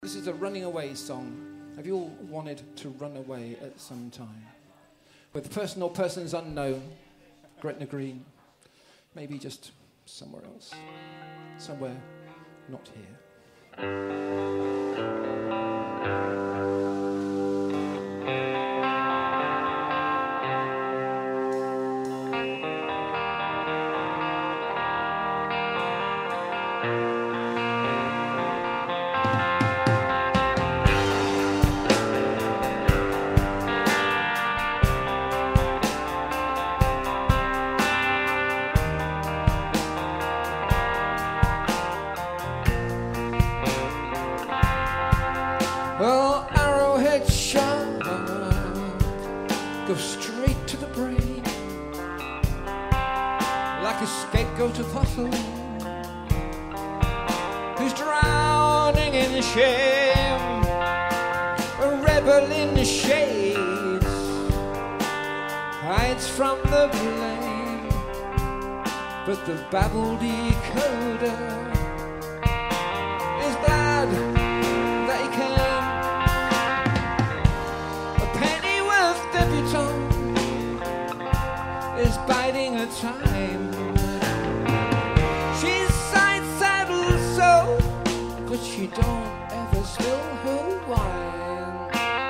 This is a running away song. Have you all wanted to run away at some time? With person or persons unknown, Gretna Green, maybe just somewhere else, somewhere not here. Well, arrowhead shot, go straight to the brain, like a scapegoat apostle who's drowning in shame, a rebel in the shades, hides from the blame, but the babble decoder is glad that he can. Is biding her time. She's side-saddled so, but she don't ever spill her wine.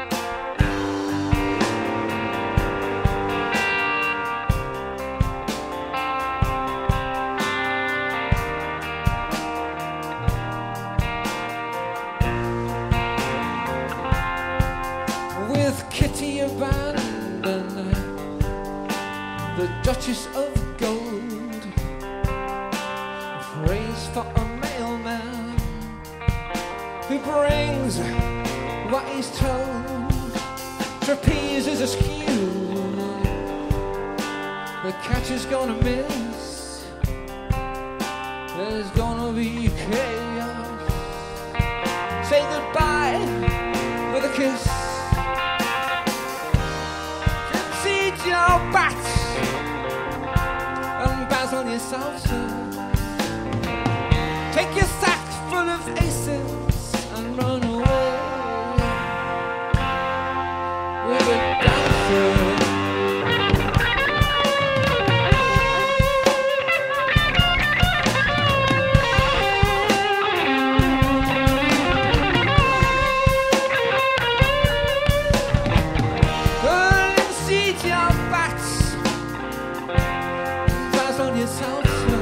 With Kitty abandoned, the Duchess of Gold prays for a mailman who brings what he's told. Trapeze is askew, the catch is gonna miss, there's gonna be chaos. Say goodbye with a kiss. Seed your bats and basil your salsa. Take your sack full of aces and run away with a dancer. Seed your bats and basil your salsa.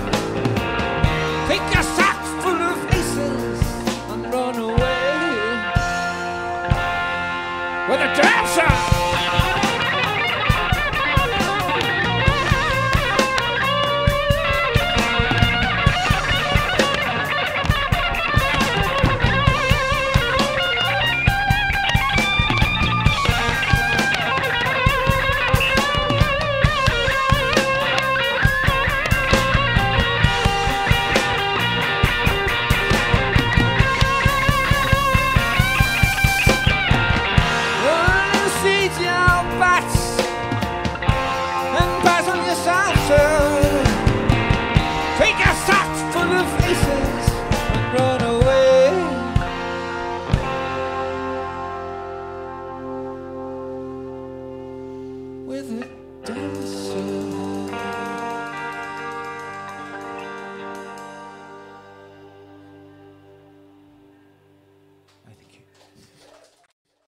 Take your sack full of aces and run away with a dancer.